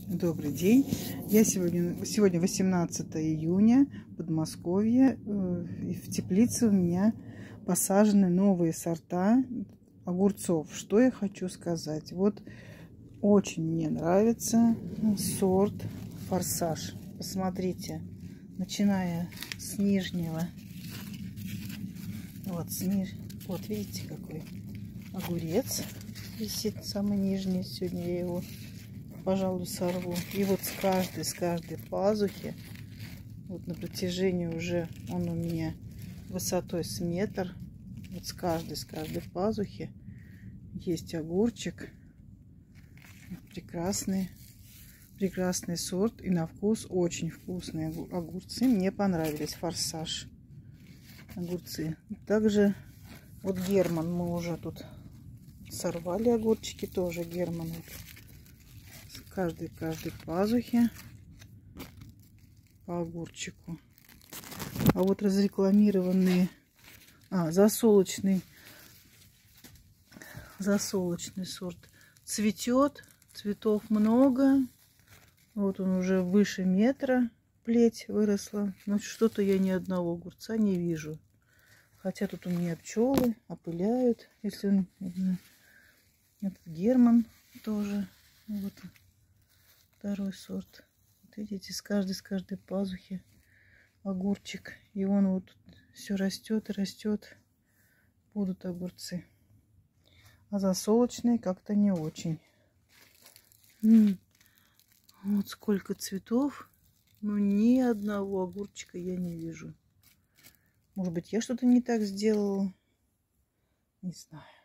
Добрый день. Сегодня 18 июня, Подмосковье. И в теплице у меня посажены новые сорта огурцов. Что я хочу сказать? Вот очень мне нравится сорт «Форсаж». Посмотрите, начиная с нижнего. Вот видите, какой огурец висит, самый нижний. Сегодня я его, пожалуй, сорву. И вот с каждой пазухи, вот на протяжении уже он у меня высотой с метр, вот с каждой пазухи есть огурчик. Прекрасный сорт, и на вкус очень вкусные огурцы. Мне понравились «Форсаж» огурцы. Также вот Герман, мы уже тут сорвали огурчики, тоже Герман. Вот. С каждой пазухи по огурчику. А вот разрекламированные засолочный сорт цветет, цветов много. Вот он уже выше метра, плеть выросла. Но что-то я ни одного огурца не вижу. Хотя тут у меня пчелы опыляют. Если он... Этот Герман тоже. Вот второй сорт. Вот видите, с каждой пазухи огурчик. И он вот все растет и растет. Будут огурцы. А засолочные как-то не очень. Вот сколько цветов. Но ни одного огурчика я не вижу. Может быть, я что-то не так сделала? Не знаю.